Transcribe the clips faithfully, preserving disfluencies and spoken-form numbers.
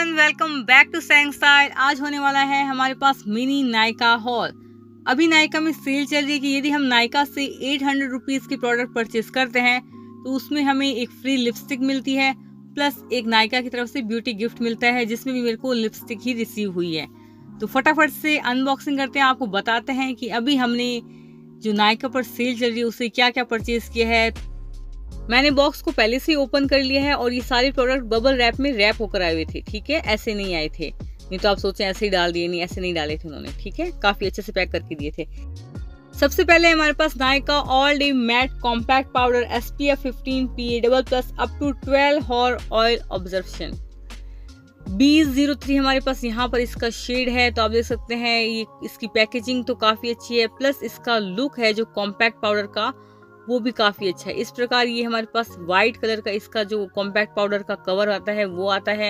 Everyone, welcome back to sang style. आज होने वाला है हमारे पास मिनी नायका हॉल। अभी नायका में सेल चल रही है कि यदि हम नायका से एट हंड्रेड रुपीज की प्रोडक्ट परचेज करते हैं तो उसमें हमें एक फ्री लिपस्टिक मिलती है, प्लस एक नायका की तरफ से ब्यूटी गिफ्ट मिलता है जिसमें भी मेरे को लिपस्टिक ही रिसीव हुई है। तो फटाफट से अनबॉक्सिंग करते हैं, आपको बताते हैं कि अभी हमने जो नायका पर सेल चल रही है उससे क्या क्या परचेज किया है। मैंने बॉक्स को पहले से ही ओपन कर लिया है और ये सारे प्रोडक्ट बबल रैप में रैप होकर आए हुए थे, ठीक है, ऐसे नहीं आए थे। नहीं तो आप सोचें ऐसे ही डाल दिए, नहीं ऐसे नहीं डाले थे उन्होंने, ठीक है, काफी अच्छे से पैक करके दिए थे। सबसे पहले हमारे पास Nykaa all day matte compact powder S P F fifteen P A double plus up to twelve hour oil observation B zero three हमारे पास यहाँ पर इसका शेड है। तो आप देख सकते हैं ये इसकी पैकेजिंग तो काफी अच्छी है, प्लस इसका लुक है जो कॉम्पैक्ट पाउडर का वो भी काफी अच्छा है। इस प्रकार ये हमारे पास व्हाइट कलर का इसका जो कॉम्पैक्ट पाउडर का कवर आता है वो आता है।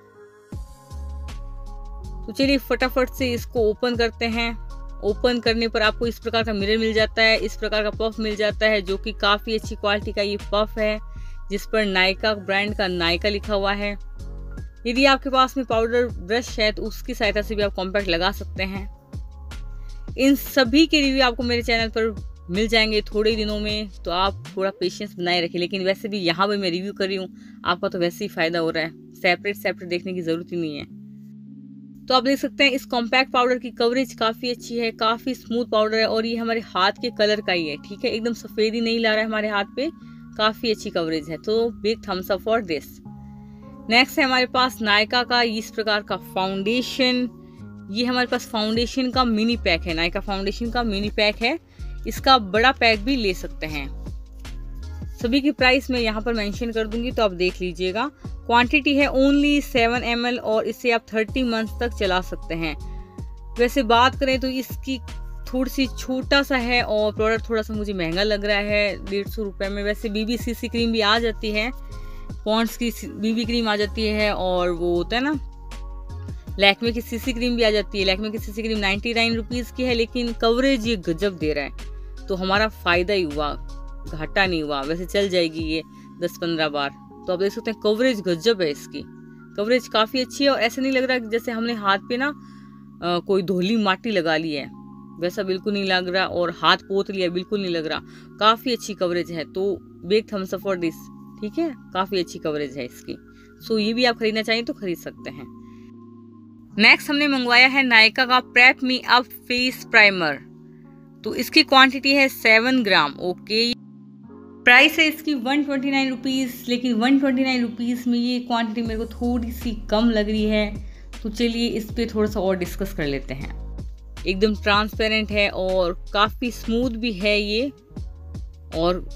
तो चलिए फटाफट से इसको ओपन करते हैं। ओपन करने पर आपको इस प्रकार का मिरर मिल जाता है, इस प्रकार का पफ मिल जाता है जो कि काफी अच्छी क्वालिटी का ये पफ है जिस पर नायका ब्रांड का नायका लिखा हुआ है। यदि आपके पास में पाउडर ब्रश है तो उसकी सहायता से भी आप कॉम्पैक्ट लगा सकते हैं। इन सभी के रिव्यू आपको मेरे चैनल पर मिल जाएंगे थोड़े दिनों में, तो आप थोड़ा पेशेंस बनाए रखें। लेकिन वैसे भी यहाँ पे मैं रिव्यू कर रही हूँ, आपका तो वैसे ही फायदा हो रहा है, सेपरेट सेपरेट देखने की जरूरत ही नहीं है। तो आप देख सकते हैं इस कॉम्पैक्ट पाउडर की कवरेज काफी अच्छी है, काफी स्मूथ पाउडर है और ये हमारे हाथ के कलर का ही है, ठीक है, एकदम सफेदी नहीं ला रहा है हमारे हाथ पे, काफी अच्छी कवरेज है। तो big thumbs up for this. Next है हमारे पास नायका का इस प्रकार का फाउंडेशन। ये हमारे पास फाउंडेशन का मिनी पैक है, नायका फाउंडेशन का मिनी पैक है। इसका बड़ा पैक भी ले सकते हैं। सभी की प्राइस मैं यहाँ पर मेंशन कर दूंगी तो आप देख लीजिएगा। क्वांटिटी है ओनली सेवन एम एल और इसे आप थर्टी मंथ तक चला सकते हैं। वैसे बात करें तो इसकी थोड़ी सी छोटा सा है और प्रोडक्ट थोड़ा सा मुझे महंगा लग रहा है, डेढ़ सौ रुपये में। वैसे बीबी सीसी क्रीम भी आ जाती है, पॉन्ड्स की बीबी क्रीम आ जाती है और वो होता है ना लैक्मे की सीसी क्रीम भी आ जाती है। लैक्मे की CC cream ninety nine rupees की है, लेकिन कवरेज ये गजब दे रहा है तो हमारा फायदा ही हुआ, घाटा नहीं हुआ। वैसे चल जाएगी ये दस पंद्रह बार। तो आप देख सकते हैं कवरेज गजब है, इसकी कवरेज काफी अच्छी है और ऐसे नहीं लग रहा जैसे हमने हाथ पे ना आ, कोई धोली माटी लगा ली है, वैसा बिल्कुल नहीं लग रहा, और हाथ पोत लिया बिल्कुल नहीं लग रहा। काफी अच्छी कवरेज है, तो big thumbs up for this, ठीक है, काफी अच्छी कवरेज है इसकी। सो ये भी आप खरीदना चाहिए तो खरीद सकते हैं। नेक्स्ट हमने मंगवाया है नायका का prep me up face primer. तो इसकी क्वांटिटी है सेवन ग्राम, ओके। प्राइस है इसकी वन ट्वेंटी नाइन रुपीज, लेकिन वन ट्वेंटी नाइन रुपीज में ये क्वांटिटी मेरे को थोड़ी सी कम लग रही है। तो चलिए इस पे थोड़ा सा और डिस्कस कर लेते हैं। एकदम ट्रांसपेरेंट है और काफी स्मूथ भी है ये, और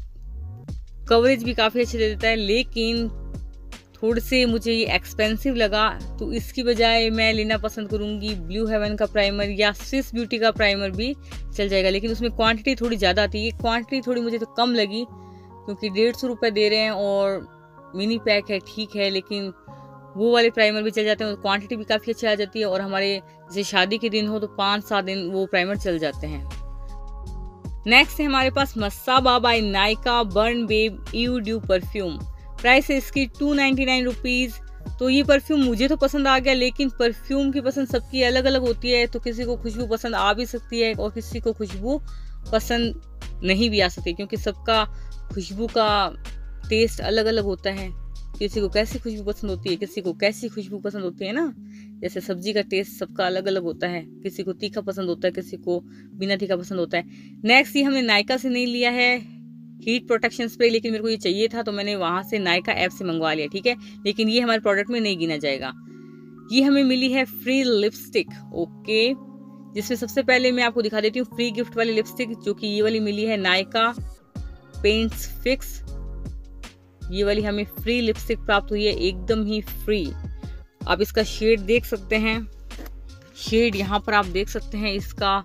कवरेज भी काफी अच्छी दे देता है, लेकिन थोड़े से मुझे ये एक्सपेंसिव लगा। तो इसकी बजाय मैं लेना पसंद करूंगी ब्लू हेवन का प्राइमर या स्विस ब्यूटी का प्राइमर भी चल जाएगा, लेकिन उसमें क्वांटिटी थोड़ी ज़्यादा आती है। ये क्वांटिटी थोड़ी मुझे तो कम लगी क्योंकि डेढ़ सौ रुपये दे रहे हैं और मिनी पैक है, ठीक है, लेकिन वो वाले प्राइमर भी चल जाते हैं, क्वांटिटी भी काफ़ी अच्छी आ जाती है। और हमारे जैसे शादी के दिन हो तो पाँच सात दिन वो प्राइमर चल जाते हैं। नेक्स्ट है हमारे पास Masaba by Nykaa burn babe you dew perfume. Price है इसकी टू नाइन्टी नाइन रुपीज। तो ये परफ्यूम मुझे तो पसंद आ गया, लेकिन परफ्यूम की पसंद सबकी अलग अलग होती है। तो किसी को खुशबू पसंद आ भी सकती है और किसी को खुशबू पसंद नहीं भी आ सकती, क्योंकि सबका खुशबू का टेस्ट अलग अलग होता है। किसी को कैसी खुशबू पसंद होती है, किसी को कैसी खुशबू पसंद होती है ना, जैसे सब्जी का टेस्ट सबका अलग अलग होता है, किसी को तीखा पसंद होता है, किसी को बिना तीखा पसंद होता है। नेक्स्ट ये हमने नायका से नहीं लिया है हीट प्रोटेक्शन स्प्रे, लेकिन मेरे को ये चाहिए था तो मैंने वहां से नायका ऐप से मंगवा लिया, ठीक है, लेकिन ये हमारे प्रोडक्ट में नहीं गिना जाएगा। ये हमें मिली है फ्री लिपस्टिक, ओके, जिसमें सबसे पहले मैं आपको दिखा देती हूँ फ्री गिफ्ट वाली लिपस्टिक, जो कि ये वाली मिली है नायका पेंट्स फिक्स। ये वाली हमें फ्री लिपस्टिक प्राप्त हुई है, एकदम ही फ्री। आप इसका शेड देख सकते हैं, शेड यहाँ पर आप देख सकते हैं इसका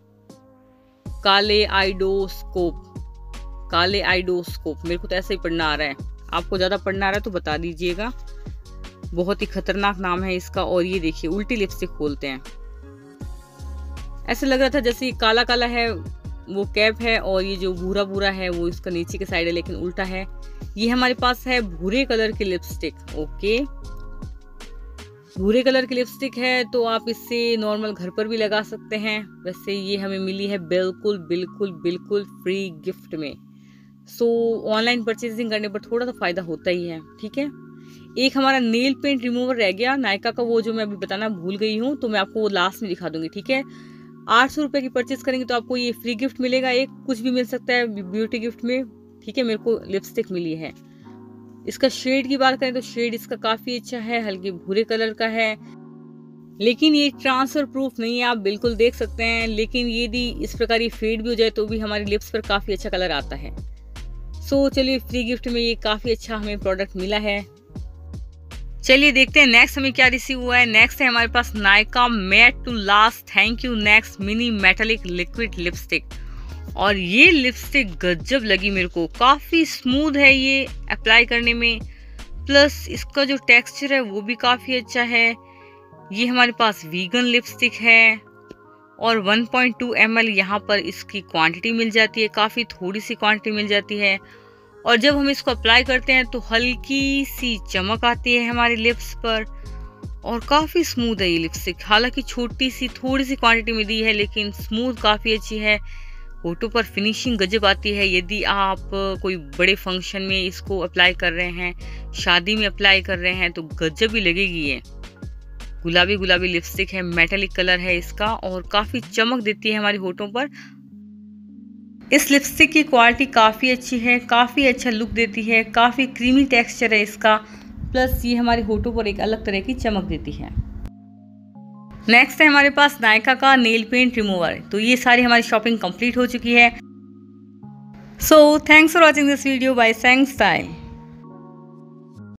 काले आइडोस्कोप, काले आइडोस्कोप। मेरे को तो ऐसे ही पढ़ना आ रहा है, आपको ज्यादा पढ़ना आ रहा है तो बता दीजिएगा। बहुत ही खतरनाक नाम है इसका। और ये देखिए उल्टी लिपस्टिक खोलते हैं, ऐसे लग रहा था जैसे काला काला है वो कैप है और ये जो भूरा भूरा है वो इसका नीचे के साइड है, लेकिन उल्टा है। ये हमारे पास है भूरे कलर की लिपस्टिक, ओके। भूरे कलर की लिपस्टिक है तो आप इससे नॉर्मल घर पर भी लगा सकते हैं। वैसे ये हमें मिली है बिल्कुल बिल्कुल बिल्कुल फ्री गिफ्ट में। सो ऑनलाइन परचेजिंग करने पर थोड़ा सा फायदा होता ही है, ठीक है। एक हमारा नेल पेंट रिमूवर रह गया नायका का, वो जो मैं अभी बताना भूल गई हूँ, तो मैं आपको वो लास्ट में दिखा दूंगी, ठीक है। आठ सौ रुपए की परचेज करेंगे तो आपको ये फ्री गिफ्ट मिलेगा। एक कुछ भी मिल सकता है ब्यूटी गिफ्ट में, ठीक है। मेरे को लिपस्टिक मिली है। इसका शेड की बात करें तो शेड इसका काफी अच्छा है, हल्के भूरे कलर का है, लेकिन ये ट्रांसफर प्रूफ नहीं है, आप बिल्कुल देख सकते हैं। लेकिन यदि इस प्रकार ये फेड भी हो जाए तो भी हमारी लिप्स पर काफी अच्छा कलर आता है। सो चलिए, फ्री गिफ्ट में ये काफी अच्छा हमें प्रोडक्ट मिला है। चलिए देखते हैं नेक्स्ट हमें क्या रिसीव हुआ है। नेक्स्ट है हमारे पास Nykaa matte to last thank you next mini metallic liquid lipstick. और ये लिपस्टिक गजब लगी मेरे को, काफी स्मूथ है ये अप्लाई करने में, प्लस इसका जो टेक्सचर है वो भी काफी अच्छा है। ये हमारे पास वीगन लिपस्टिक है और one point two M L यहाँ पर इसकी क्वांटिटी मिल जाती है, काफी थोड़ी सी क्वांटिटी मिल जाती है। और जब हम इसको अप्लाई करते हैं तो हल्की सी चमक आती है हमारी लिप्स पर और काफी स्मूथ है ये लिपस्टिक। हालांकि छोटी सी थोड़ी सी क्वांटिटी में दी है लेकिन स्मूथ काफी अच्छी है। होठों पर फिनिशिंग गजब आती है। यदि आप कोई बड़े फंक्शन में इसको अप्लाई कर रहे हैं, शादी में अप्लाई कर रहे हैं, तो गजब ही लगेगी ये। गुलाबी गुलाबी लिपस्टिक है, मेटालिक कलर है इसका और काफी चमक देती है हमारे होठों पर। इस लिपस्टिक की क्वालिटी काफी अच्छी है, काफी अच्छा लुक देती है, काफी क्रीमी टेक्सचर है इसका, प्लस ये हमारे होठों पर एक अलग तरह की चमक देती है। नेक्स्ट है हमारे पास नायका का नेल पेंट रिमूवर। तो ये सारी हमारी शॉपिंग कंप्लीट हो चुकी है। So thanks for watching this video by seng style.